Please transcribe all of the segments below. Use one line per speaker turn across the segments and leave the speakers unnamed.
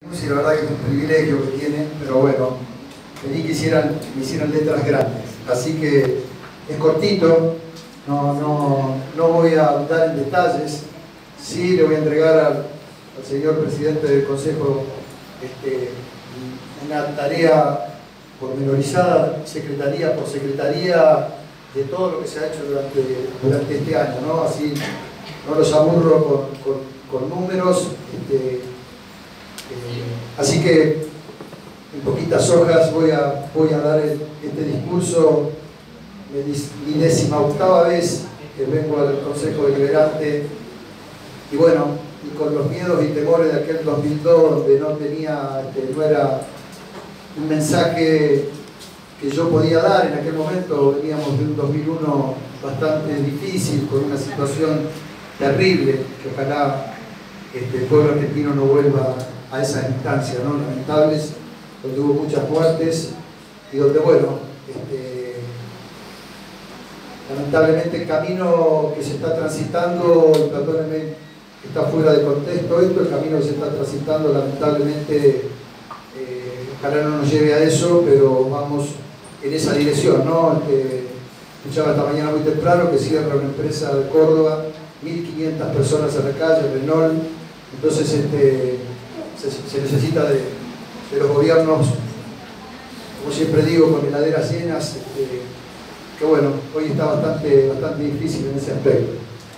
No sé, la verdad que es un privilegio que tienen, pero bueno, pedí que me hicieran letras grandes. Así que es cortito, no voy a ahondar en detalles. Sí le voy a entregar al señor presidente del Consejo una tarea pormenorizada, secretaría por secretaría, de todo lo que se ha hecho durante este año, ¿no? Así no los aburro con números. Así que en poquitas hojas voy a dar este discurso, mi 18ª vez que vengo al Consejo Deliberante, y bueno, y con los miedos y temores de aquel 2002, donde no era un mensaje que yo podía dar en aquel momento. Veníamos de un 2001 bastante difícil, con una situación terrible, que ojalá el pueblo argentino no vuelva a esas instancias, ¿no?, lamentables, donde hubo muchas muertes y donde, bueno, lamentablemente el camino que se está transitando, perdónenme, está fuera de contexto esto, el camino que se está transitando lamentablemente, ojalá no nos lleve a eso, pero vamos en esa dirección, ¿no? Escuchaba esta mañana muy temprano que cierra una empresa de Córdoba, 1.500 personas en la calle, Renault. Entonces se necesita de los gobiernos, como siempre digo, con heladeras llenas, que bueno, hoy está bastante difícil en ese aspecto.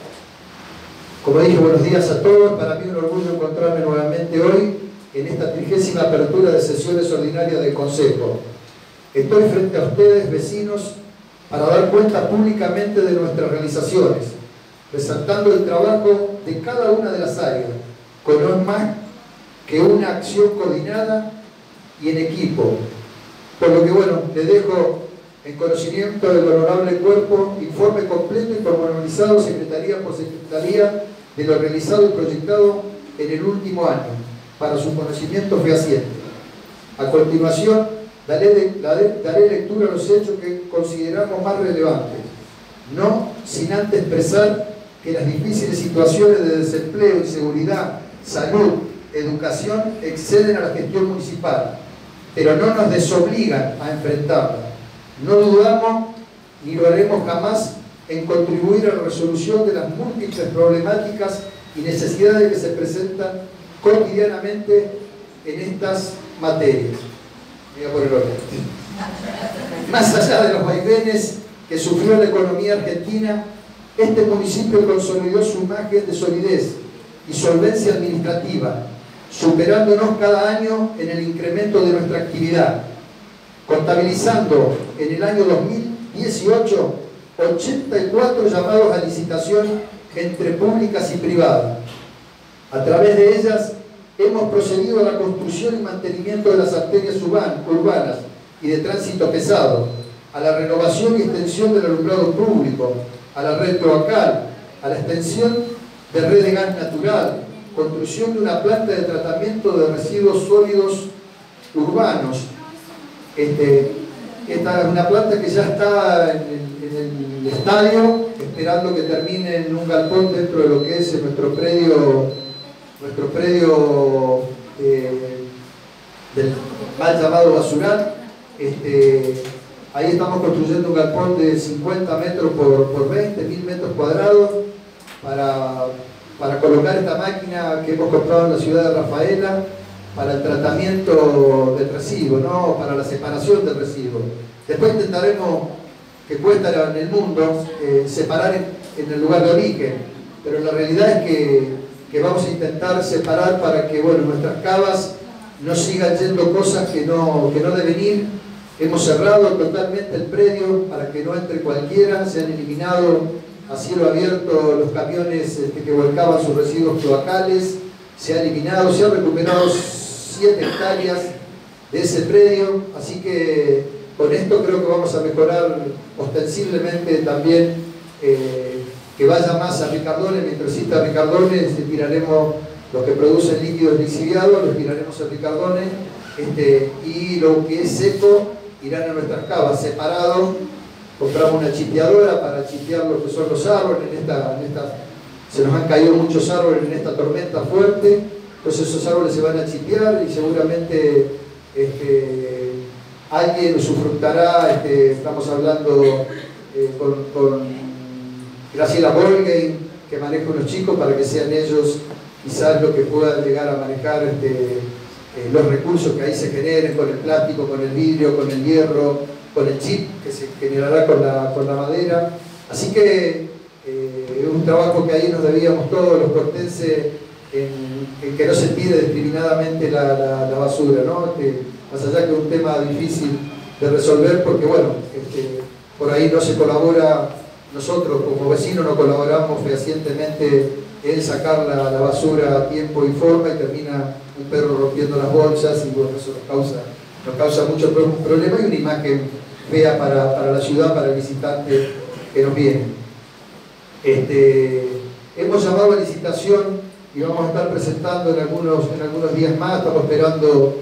Como dije, buenos días a todos. Para mí es un orgullo encontrarme nuevamente hoy en esta 30ª apertura de sesiones ordinarias del Consejo. Estoy frente a ustedes, vecinos, para dar cuenta públicamente de nuestras realizaciones, resaltando el trabajo de cada una de las áreas, con no más que una acción coordinada y en equipo. Por lo que, bueno, les dejo en conocimiento del honorable cuerpo informe completo y pormenorizado, secretaría por secretaría, de lo realizado y proyectado en el último año, para su conocimiento fehaciente. A continuación, daré lectura a los hechos que consideramos más relevantes, no sin antes expresar que las difíciles situaciones de desempleo, inseguridad, salud, educación exceden a la gestión municipal, pero no nos desobligan a enfrentarla. No dudamos ni lo haremos jamás en contribuir a la resolución de las múltiples problemáticas y necesidades que se presentan cotidianamente en estas materias. Voy a poner orden. Más allá de los vaivenes que sufrió la economía argentina, este municipio consolidó su imagen de solidez y solvencia administrativa, superándonos cada año en el incremento de nuestra actividad, contabilizando en el año 2018 84 llamados a licitación entre públicas y privadas. A través de ellas hemos procedido a la construcción y mantenimiento de las arterias urbanas y de tránsito pesado, a la renovación y extensión del alumbrado público, a la red cloacal, a la extensión de red de gas natural, construcción de una planta de tratamiento de residuos sólidos urbanos. Esta es una planta que ya está en el estadio, esperando que termine en un galpón dentro de lo que es nuestro predio del mal llamado basural. Ahí estamos construyendo un galpón de 50 metros por 20, 1000 metros cuadrados para colocar esta máquina que hemos comprado en la ciudad de Rafaela para el tratamiento del residuo, ¿no?, para la separación del residuo. Después intentaremos, que cuesta en el mundo, separar en el lugar de origen, pero la realidad es que vamos a intentar separar para que, bueno, nuestras cavas no sigan yendo cosas que no deben ir. Hemos cerrado totalmente el predio para que no entre cualquiera, se han eliminado a cielo abierto los camiones que volcaban sus residuos cloacales, se ha eliminado, se han recuperado 7 hectáreas de ese predio, así que con esto creo que vamos a mejorar ostensiblemente también, que vaya más a Ricardones. Mientras exista Ricardones, tiraremos los que producen líquidos lixiviados, los tiraremos a Ricardones, y lo que es seco irán a nuestras cavas separado. Compramos una chipeadora para chipear lo que son los árboles. Se nos han caído muchos árboles en esta tormenta fuerte, entonces esos árboles se van a chipear y seguramente alguien usufructará, estamos hablando con Graciela Borgheim, que maneja unos chicos para que sean ellos quizás lo que puedan llegar a manejar los recursos que ahí se generen con el plástico, con el vidrio, con el hierro, con el chip que se generará con la madera. Así que es un trabajo que ahí nos debíamos todos los cortenses en que no se tire discriminadamente la basura, ¿no? Más allá que es un tema difícil de resolver porque, bueno, por ahí no se colabora, nosotros como vecinos no colaboramos fehacientemente en sacar la basura a tiempo y forma y termina un perro rompiendo las bolsas y bueno, eso nos causa muchos problemas y una imagen fea para la ciudad, para el visitante que nos viene. Hemos llamado a licitación y vamos a estar presentando en algunos días más, estamos esperando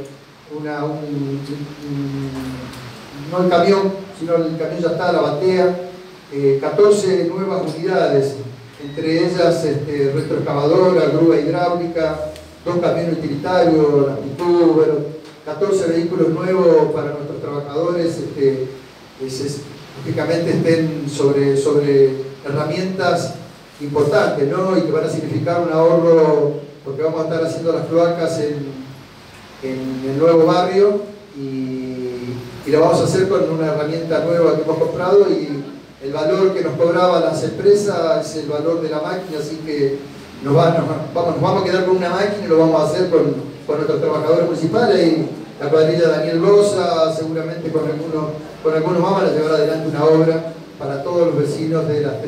no el camión, sino el camión ya está, la batea, 14 nuevas unidades, entre ellas retroexcavadora, grúa hidráulica, 2 camiones utilitarios, aptitud, bueno, 14 vehículos nuevos para nuestros trabajadores, lógicamente estén sobre herramientas importantes, ¿no? Y que van a significar un ahorro, porque vamos a estar haciendo las cloacas en el nuevo barrio y lo vamos a hacer con una herramienta nueva que hemos comprado y el valor que nos cobraban las empresas es el valor de la máquina, así que nos vamos a quedar con una máquina y lo vamos a hacer con nuestros trabajadores municipales y la cuadrilla Daniel Rosa, seguramente con algunos vamos a llevar adelante una obra para todos los vecinos de las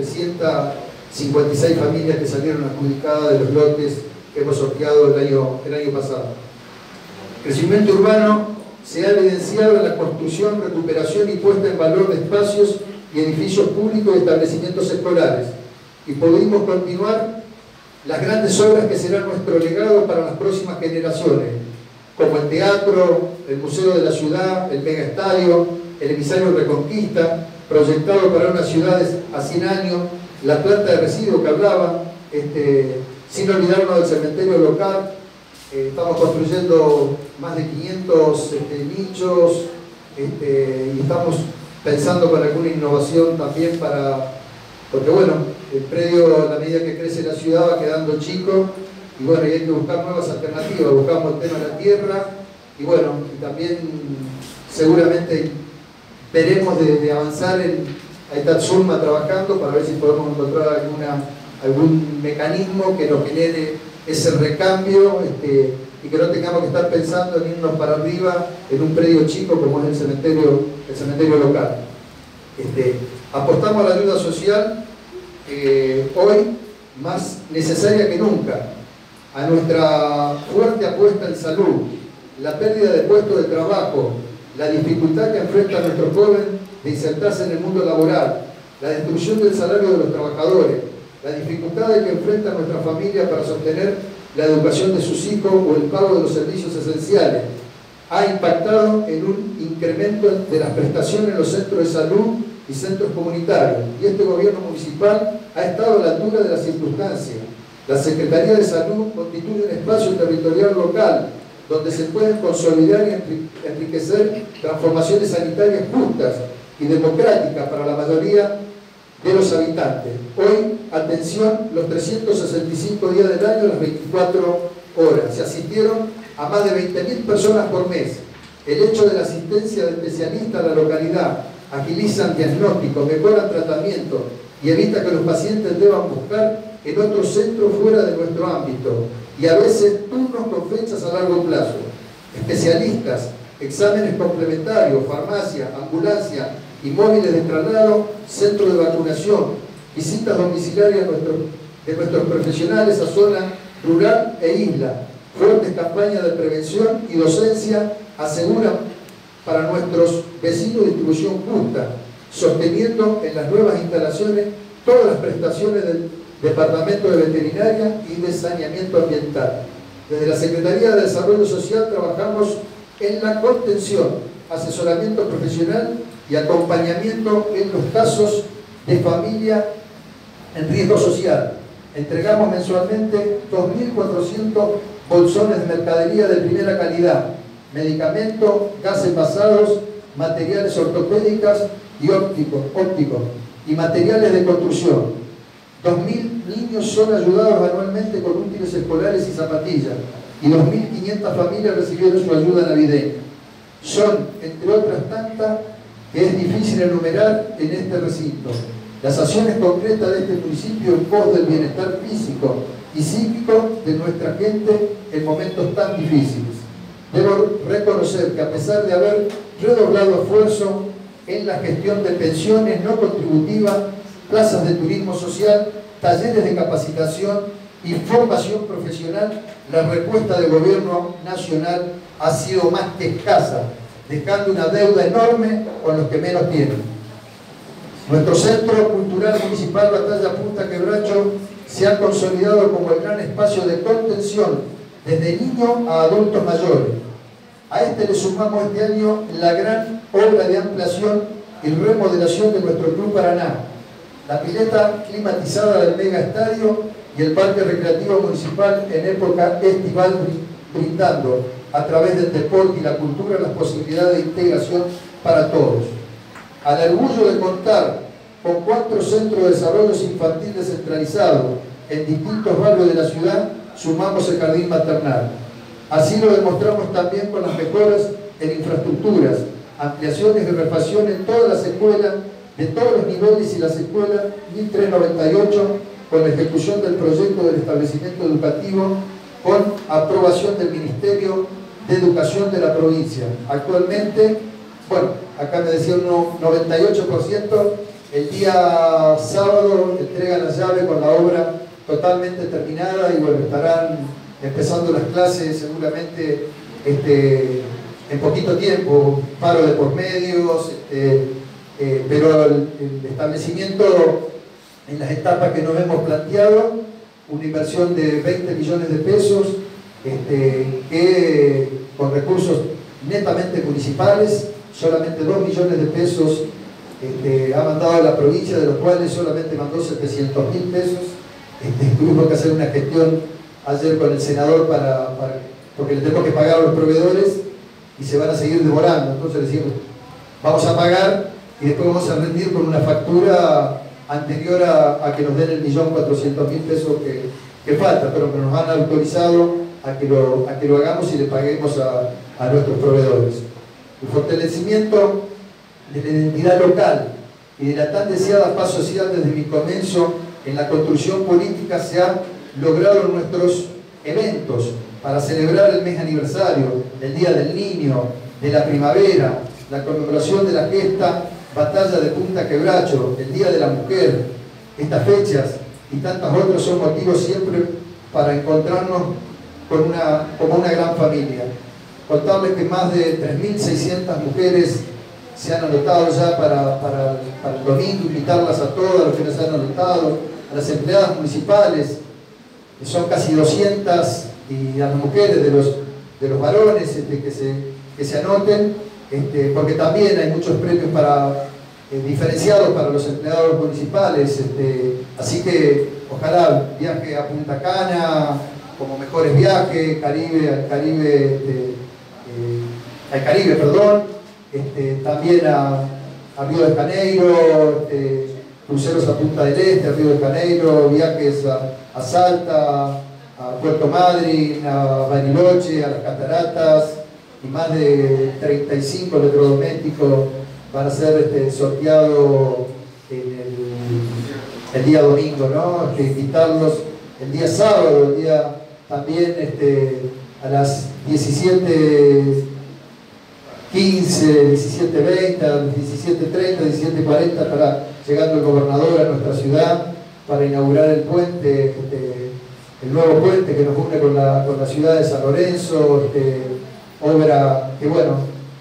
356 familias que salieron adjudicadas de los lotes que hemos sorteado el año pasado. Crecimiento urbano se ha evidenciado en la construcción, recuperación y puesta en valor de espacios y edificios públicos y establecimientos escolares. Y pudimos continuar las grandes obras que serán nuestro legado para las próximas generaciones, como el teatro, el Museo de la Ciudad, el Megaestadio, el Emisario Reconquista, proyectado para unas ciudades a 100 años, la planta de residuos que hablaba, sin olvidarnos del cementerio local. Estamos construyendo más de 500 nichos y estamos pensando con alguna innovación también porque bueno, el predio a la medida que crece la ciudad va quedando chico y bueno, y hay que buscar nuevas alternativas, buscamos el tema de la tierra y bueno, y también seguramente veremos de avanzar ahí está Zulma trabajando para ver si podemos encontrar algún mecanismo que nos genere ese recambio y que no tengamos que estar pensando en irnos para arriba en un predio chico como es el cementerio local. Apostamos a la ayuda social hoy más necesaria que nunca, a nuestra fuerte apuesta en salud, la pérdida de puestos de trabajo, la dificultad que enfrenta nuestro joven de insertarse en el mundo laboral, la destrucción del salario de los trabajadores, la dificultad que enfrenta nuestra familia para sostener la educación de sus hijos o el pago de los servicios esenciales, ha impactado en un incremento de las prestaciones en los centros de salud y centros comunitarios. Y este gobierno municipal ha estado a la altura de las circunstancias. La Secretaría de Salud constituye un espacio territorial local donde se pueden consolidar y enriquecer transformaciones sanitarias justas y democráticas para la mayoría de los habitantes. Hoy, atención, los 365 días del año, las 24 horas. Se asistieron a más de 20.000 personas por mes. El hecho de la asistencia de especialistas a la localidad agilizan diagnósticos, mejoran tratamiento y evita que los pacientes deban buscar en otro centro fuera de nuestro ámbito y a veces turnos con fechas a largo plazo. Especialistas, exámenes complementarios, farmacia, ambulancia y móviles de traslado, centro de vacunación, visitas domiciliarias de nuestros profesionales a zona rural e isla, fuertes campañas de prevención y docencia aseguran para nuestros vecinos distribución justa, sosteniendo en las nuevas instalaciones todas las prestaciones del Departamento de Veterinaria y de Saneamiento Ambiental. Desde la Secretaría de Desarrollo Social trabajamos en la contención, asesoramiento profesional y acompañamiento en los casos de familia en riesgo social. Entregamos mensualmente 2.400 bolsones de mercadería de primera calidad, medicamentos, gas envasados, materiales ortopédicas y ópticos y materiales de construcción. 2.000 niños son ayudados anualmente con útiles escolares y zapatillas, y 2.500 familias recibieron su ayuda navideña. Son, entre otras tantas, que es difícil enumerar en este recinto, las acciones concretas de este municipio en pos del bienestar físico y psíquico de nuestra gente en momentos tan difíciles. Debo reconocer que a pesar de haber redoblado esfuerzo en la gestión de pensiones no contributivas, plazas de turismo social, talleres de capacitación y formación profesional, la respuesta del gobierno nacional ha sido más que escasa, dejando una deuda enorme con los que menos tienen. Nuestro Centro Cultural Municipal Batalla Punta Quebracho se ha consolidado como el gran espacio de contención desde niños a adultos mayores. A este le sumamos este año la gran obra de ampliación y remodelación de nuestro Club Paraná, la pileta climatizada del Mega Estadio y el Parque Recreativo Municipal en época estival, brindando a través del deporte y la cultura las posibilidades de integración para todos. Al orgullo de contar con 4 centros de desarrollo infantil descentralizados en distintos barrios de la ciudad, sumamos el jardín maternal. Así lo demostramos también con las mejoras en infraestructuras, ampliaciones y refacciones en todas las escuelas, de todos los niveles y las escuelas 1398, con la ejecución del proyecto del establecimiento educativo con aprobación del Ministerio de Educación de la provincia. Actualmente, bueno, acá me decía un 98%, el día sábado entregan la llave con la obra totalmente terminada y bueno, estarán empezando las clases seguramente en poquito tiempo, paro de por medios, pero el establecimiento en las etapas que nos hemos planteado, una inversión de 20 millones de pesos, que con recursos netamente municipales, solamente 2 millones de pesos ha mandado a la provincia, de los cuales solamente mandó 700.000 pesos. Tuvimos que hacer una gestión ayer con el senador porque le tenemos que pagar a los proveedores y se van a seguir demorando. Entonces decimos, vamos a pagar y después vamos a rendir con una factura anterior a que nos den el 1.400.000 pesos que falta, pero que nos han autorizado a que lo hagamos y le paguemos a nuestros proveedores. El fortalecimiento de la identidad local y de la tan deseada paz social desde mi comienzo en la construcción política se ha logrado en nuestros eventos para celebrar el mes aniversario, el Día del Niño, de la primavera, la conmemoración de la gesta Batalla de Punta Quebracho, el Día de la Mujer. Estas fechas y tantas otras son motivos siempre para encontrarnos como una gran familia. Contarles que más de 3.600 mujeres se han anotado ya para el domingo, invitarlas a todas los que no se han anotado, a las empleadas municipales, que son casi 200, y a las mujeres de los varones que se anoten, porque también hay muchos premios diferenciados para los empleados municipales, así que ojalá viaje a Punta Cana como mejores viajes, al Caribe, también a Río de Janeiro, cruceros a Punta del Este, a Río de Janeiro, viajes a Salta, a Puerto Madryn, a Bariloche, a las Cataratas, y más de 35 electrodomésticos van a ser sorteados el día domingo, ¿no? Invitarlos el día sábado, el día también a las 17:15, 17:20, a las 17:30, 17:40 estará llegando el gobernador a nuestra ciudad para inaugurar el puente, el nuevo puente que nos une con la ciudad de San Lorenzo, obra que bueno,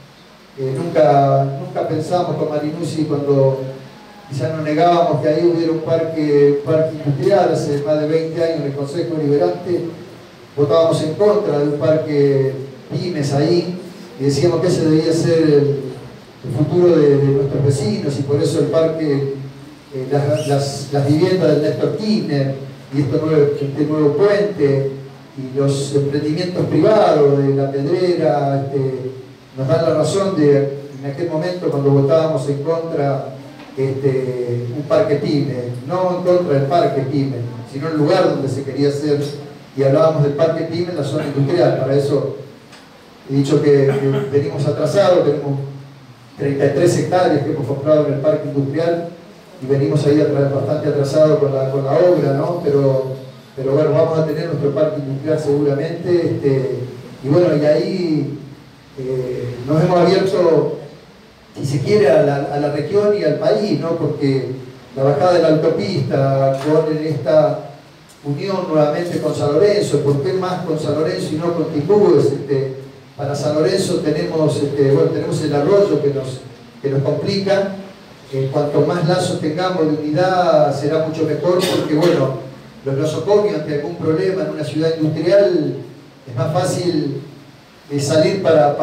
nunca pensamos con Marinucci cuando quizá nos negábamos que ahí hubiera un parque industrial. Hace más de 20 años en el Consejo Deliberante votábamos en contra de un parque pymes ahí y decíamos que ese debía ser el futuro de nuestros vecinos, y por eso el parque, las viviendas del Néstor Kirchner y este nuevo puente, y los emprendimientos privados de La Pedrera nos dan la razón de, en aquel momento cuando votábamos en contra un parque PYME, no en contra del parque PYME, sino el lugar donde se quería hacer, y hablábamos del parque PYME en la zona industrial. Para eso he dicho que venimos atrasados, tenemos 33 hectáreas que hemos comprado en el parque industrial y venimos ahí bastante atrasados con la obra, ¿no? Pero bueno, vamos a tener nuestro parque industrial seguramente, y bueno, y ahí nos hemos abierto, si se quiere, a la región y al país, ¿no? Porque la bajada de la autopista, con esta unión nuevamente con San Lorenzo, ¿por qué más con San Lorenzo y no con Timbúes? Para San Lorenzo tenemos, tenemos el arroyo que nos complica. Cuanto más lazos tengamos de unidad será mucho mejor, porque bueno, los nosocomios ante algún problema en una ciudad industrial es más fácil salir para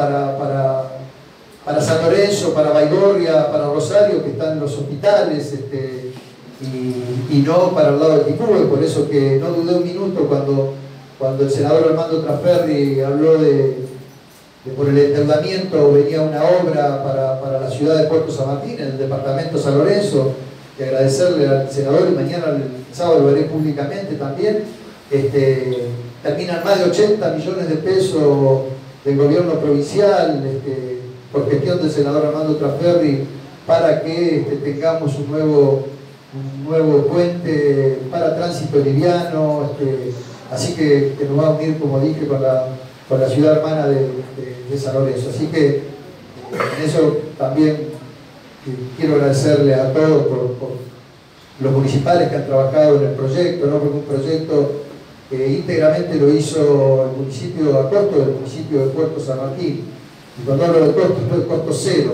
San Lorenzo, para Baigorria, para Rosario, que están los hospitales, y no para el lado del Timbúes. Por eso que no dudé un minuto cuando el senador Armando Trasferri habló de por el endeudamiento venía una obra para la ciudad de Puerto San Martín, en el departamento de San Lorenzo, y agradecerle al senador, y mañana el sábado lo haré públicamente también. Terminan más de 80 millones de pesos del gobierno provincial, por gestión del senador Armando Trasferri, para que tengamos un nuevo puente para tránsito liviano, así que nos va a unir, como dije, con la ciudad hermana de San Lorenzo. Así que en eso también quiero agradecerle a todos por los municipales que han trabajado en el proyecto, ¿no? Porque un proyecto que íntegramente lo hizo el municipio a costo del municipio de Puerto San Martín. Y cuando hablo de costo, es de costo cero.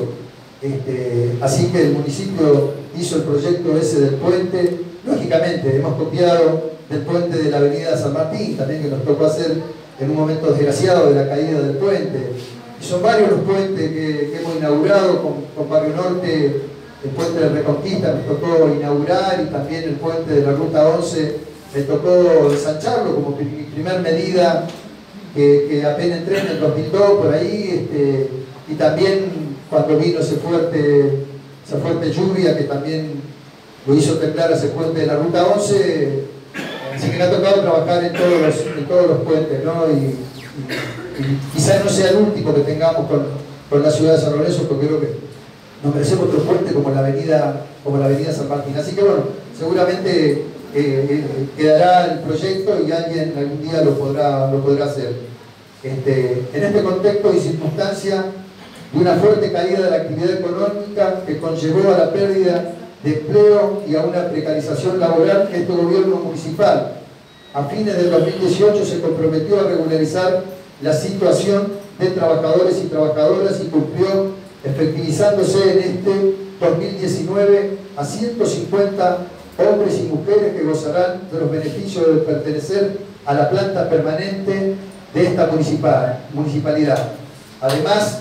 Así que el municipio hizo el proyecto ese del puente. Lógicamente hemos copiado del puente de la avenida San Martín, también, que nos tocó hacer en un momento desgraciado de la caída del puente. Y son varios los puentes que hemos inaugurado con Barrio Norte. El puente de Reconquista nos tocó inaugurar, y también el puente de la Ruta 11 me tocó ensancharlo como primer medida, que apenas entré en el 2002 por ahí, y también cuando vino esa fuerte lluvia que también lo hizo temblar ese puente de la Ruta 11. Así que me ha tocado trabajar en todos los puentes, ¿no? Y quizás no sea el último que tengamos con la ciudad de San Lorenzo, porque creo que nos merecemos otro puente como la avenida San Martín. Así que bueno, seguramente quedará el proyecto y alguien algún día lo podrá hacer. En este contexto y circunstancia de una fuerte caída de la actividad económica que conllevó a la pérdida de empleo y a una precarización laboral, este gobierno municipal, a fines del 2018, se comprometió a regularizar la situación de trabajadores y trabajadoras y cumplió, efectivizándose en este 2019 a 150 hombres y mujeres que gozarán de los beneficios de pertenecer a la planta permanente de esta municipalidad. Además,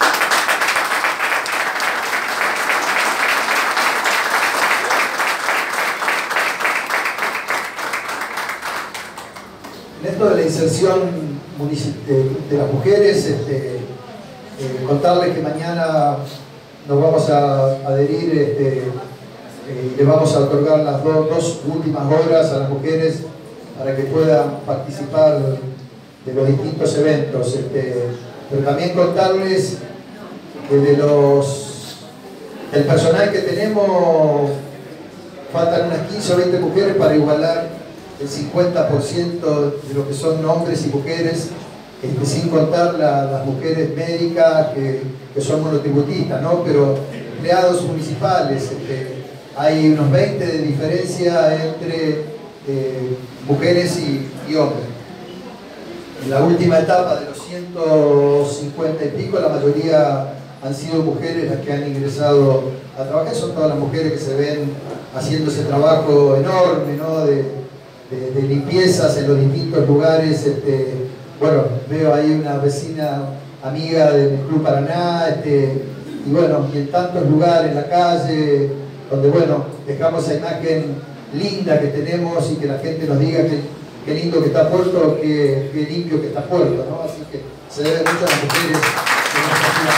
en esto de la inserción de las mujeres, contarles que mañana nos vamos a adherir, le vamos a otorgar las dos últimas horas a las mujeres para que puedan participar de los distintos eventos. Pero también contarles que del personal que tenemos faltan unas 15 o 20 mujeres para igualar el 50% de lo que son hombres y mujeres, sin contar las mujeres médicas que son monotributistas, ¿no? Pero empleados municipales, hay unos 20 de diferencia entre mujeres y hombres. En la última etapa de los 150 y pico, la mayoría han sido mujeres las que han ingresado a trabajar. Son todas las mujeres que se ven haciendo ese trabajo enorme, ¿no? de limpiezas en los distintos lugares. Bueno, veo ahí una vecina amiga del Club Paraná, y bueno, y en tantos lugares, en la calle, donde bueno, dejamos esa imagen linda que tenemos y que la gente nos diga que qué lindo que está Puerto, qué limpio que está Puerto, ¿no? Así que se debe mucho a las mujeres de nuestra ciudad.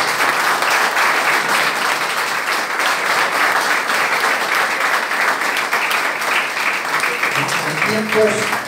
En tiempos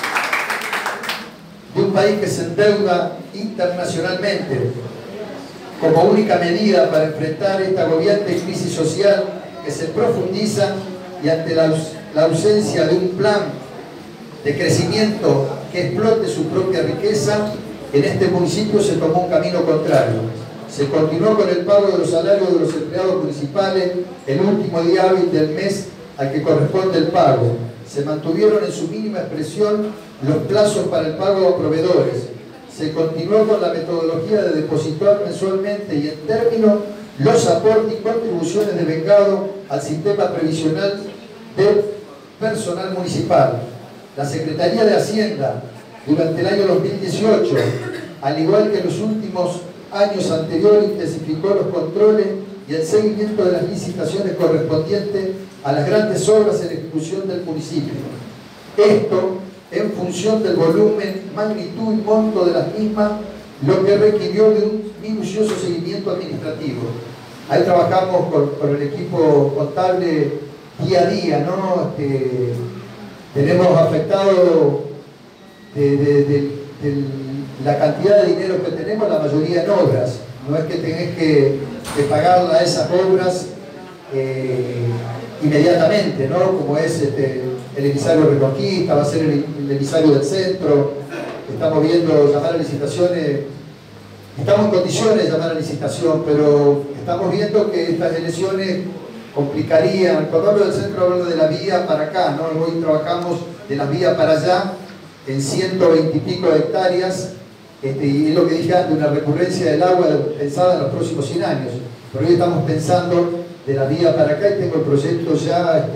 de un país que se endeuda internacionalmente como única medida para enfrentar esta agobiante crisis social que se profundiza y ante la ausencia de un plan de crecimiento que explote su propia riqueza, en este municipio se tomó un camino contrario. Se continuó con el pago de los salarios de los empleados municipales el último día hábil del mes al que corresponde el pago. Se mantuvieron en su mínima expresión los plazos para el pago a proveedores. Se continuó con la metodología de depositar mensualmente y en términos los aportes y contribuciones de vengado al sistema previsional del personal municipal. La Secretaría de Hacienda, durante el año 2018, al igual que en los últimos años anteriores, intensificó los controles y el seguimiento de las licitaciones correspondientes a las grandes obras en ejecución del municipio. Esto en función del volumen, magnitud y monto de las mismas, lo que requirió de un minucioso seguimiento administrativo. Ahí trabajamos con el equipo contable día a día, ¿no? Tenemos afectado de la cantidad de dinero que tenemos, la mayoría en obras. No es que tenés que pagar a esas obras inmediatamente, ¿no? Como es el emisario Reconquista, va a ser el emisario del centro. Estamos viendo llamar a licitaciones, estamos en condiciones de llamar a licitación, pero estamos viendo que estas elecciones complicarían. Cuando hablo del centro hablo de la vía para acá, ¿no? Hoy trabajamos de la vía para allá en 120 y pico de hectáreas, y es lo que dije antes, una recurrencia del agua pensada en los próximos 100 años. Pero hoy estamos pensando de la vía para acá y tengo el proyecto ya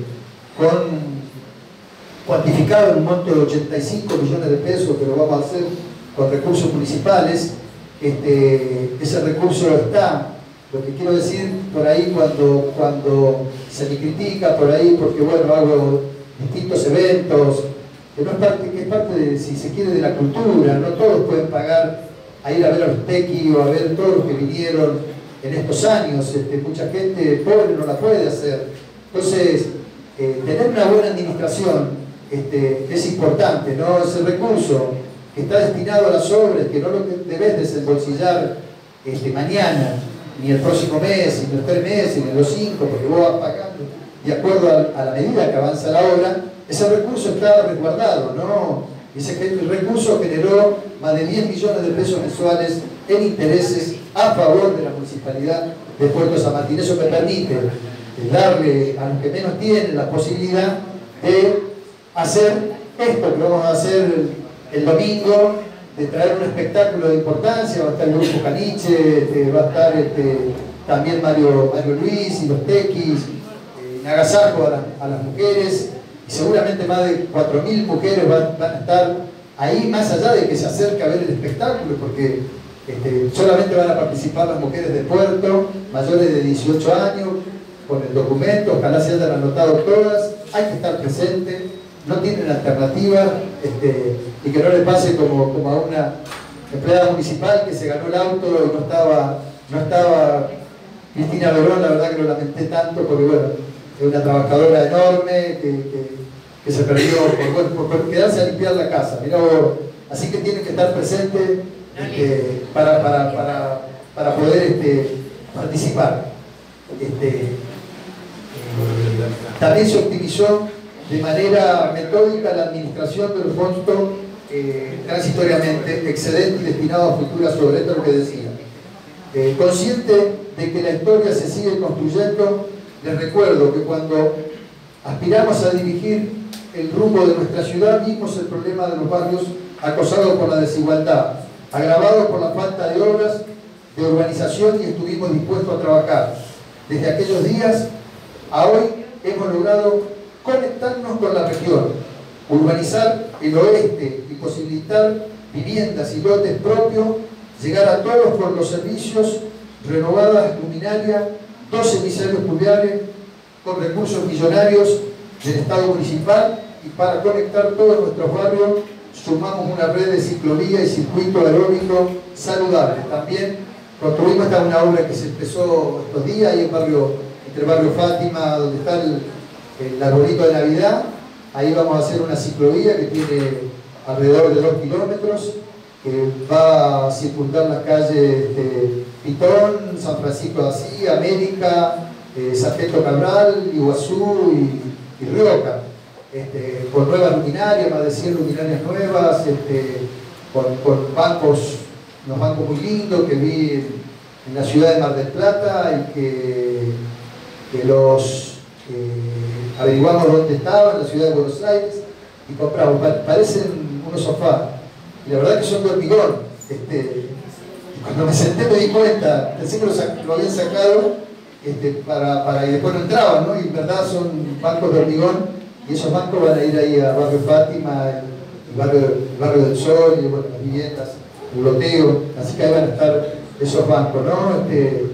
cuantificado en un monto de 85 millones de pesos que lo vamos a hacer con recursos municipales. Ese recurso está. Lo que quiero decir por ahí cuando se me critica por ahí porque bueno, hago distintos eventos, que es parte de, si se quiere, de la cultura. No todos pueden pagar a ir a ver a los tequis o a ver todos los que vinieron en estos años. Mucha gente pobre no la puede hacer. Entonces, tener una buena administración es importante, ¿no? Ese recurso que está destinado a las obras, que no lo debes desembolsillar mañana, ni el próximo mes, ni los 3 meses, ni los 5, porque vos vas pagando de acuerdo a la medida que avanza la obra. Ese recurso está resguardado, ¿no? Ese recurso generó más de 10 millones de pesos mensuales en intereses a favor de la municipalidad de Puerto San Martín. Eso me permite darle a los que menos tienen la posibilidad de hacer esto que vamos a hacer el domingo, de traer un espectáculo de importancia. Va a estar el grupo Caniche, va a estar también Mario Luis y los tequis, en agasajo a las mujeres, y seguramente más de 4.000 mujeres van a estar ahí, más allá de que se acerque a ver el espectáculo, porque solamente van a participar las mujeres de Puerto, mayores de 18 años, con el documento. Ojalá se hayan anotado todas. Hay que estar presente, no tienen alternativa, y que no le pase como a una empleada municipal que se ganó el auto y no estaba Cristina Verón. La verdad que lo lamenté tanto porque bueno, es una trabajadora enorme que se perdió por quedarse a limpiar la casa. Mirá, así que tienen que estar presentes para poder participar. También se optimizó de manera metódica la administración de los fondos transitoriamente excedentes y destinados a futuras obras. Esto es lo que decía. Consciente de que la historia se sigue construyendo, les recuerdo que cuando aspiramos a dirigir el rumbo de nuestra ciudad, vimos el problema de los barrios acosados por la desigualdad, agravados por la falta de obras de urbanización, y estuvimos dispuestos a trabajar. Desde aquellos días a hoy hemos logrado conectarnos con la región, urbanizar el oeste y posibilitar viviendas y lotes propios, llegar a todos por los servicios, renovadas luminarias, 2 emisarios pluviales con recursos millonarios del Estado municipal, y para conectar todos nuestros barrios sumamos una red de ciclovía y circuito aeróbico saludable. También construimos una obra que se empezó estos días ahí entre el barrio Fátima, donde está el arbolito de Navidad. Ahí vamos a hacer una ciclovía que tiene alrededor de 2 kilómetros, que va a circundar las calles Pitón, San Francisco de Asís, América, Sargento Cabral, Iguazú y Rioja, con nuevas luminarias, más de 100 luminarias nuevas, con bancos, unos bancos muy lindos que vi en la ciudad de Mar del Plata y que los averiguamos dónde estaban, en la ciudad de Buenos Aires, y compramos. Parecen unos sofás, y la verdad que son de hormigón. Cuando me senté me di cuenta, pensé que lo habían sacado y después no entraban, ¿no? Y en verdad son bancos de hormigón, y esos bancos van a ir ahí a Barrio Fátima, el barrio del Sol, y bueno, las viviendas, el loteo, así que ahí van a estar esos bancos, ¿no?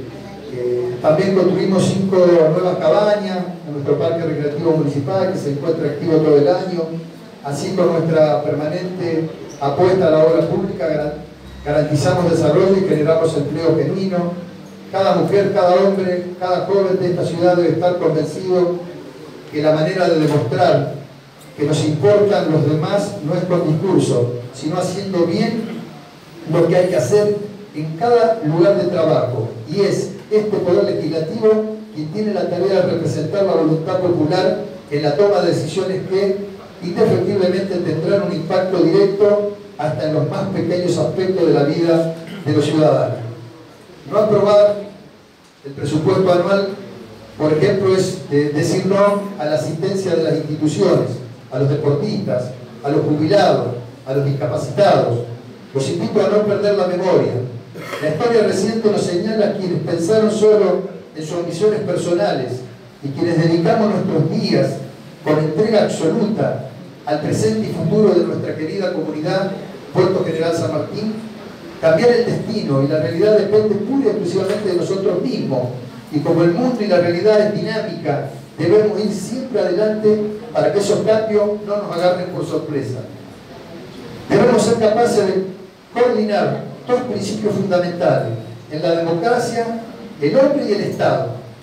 También construimos 5 nuevas cabañas en nuestro parque recreativo municipal, que se encuentra activo todo el año, así como nuestra permanente apuesta a la obra pública. Garantizamos desarrollo y generamos empleo genuino. Cada mujer, cada hombre, cada joven de esta ciudad debe estar convencido que la manera de demostrar que nos importan los demás no es con discurso, sino haciendo bien lo que hay que hacer en cada lugar de trabajo. Y es este Poder Legislativo quien tiene la tarea de representar la voluntad popular en la toma de decisiones que indefectiblemente tendrán un impacto directo hasta en los más pequeños aspectos de la vida de los ciudadanos. No aprobar el presupuesto anual, por ejemplo, es decir no a la asistencia de las instituciones, a los deportistas, a los jubilados, a los discapacitados. Los invito a no perder la memoria. La historia reciente nos señala a quienes pensaron solo en sus ambiciones personales y quienes dedicamos nuestros días con entrega absoluta al presente y futuro de nuestra querida comunidad Puerto General San Martín. Cambiar el destino y la realidad depende pura y exclusivamente de nosotros mismos, y como el mundo y la realidad es dinámica, debemos ir siempre adelante para que esos cambios no nos agarren por sorpresa. Debemos ser capaces de coordinar 2 principios fundamentales en la democracia: el hombre y el Estado,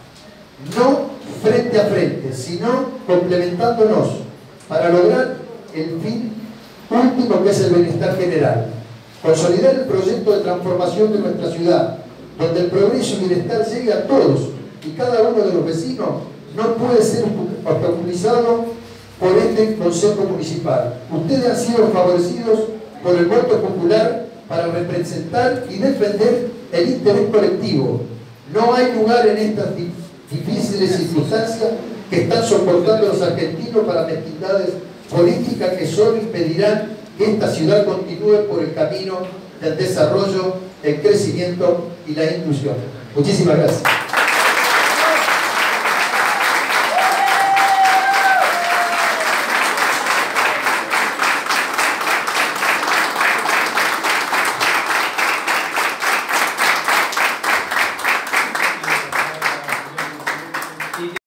no frente a frente, sino complementándonos para lograr el fin último, que es el bienestar general. Consolidar el proyecto de transformación de nuestra ciudad, donde el progreso y bienestar llegue a todos y cada uno de los vecinos, no puede ser obstaculizado por este Consejo Municipal. Ustedes han sido favorecidos por el voto popular para representar y defender el interés colectivo. No hay lugar en estas difíciles circunstancias que están soportando los argentinos para mezquindades políticas que solo impedirán que esta ciudad continúe por el camino del desarrollo, el crecimiento y la inclusión. Muchísimas gracias.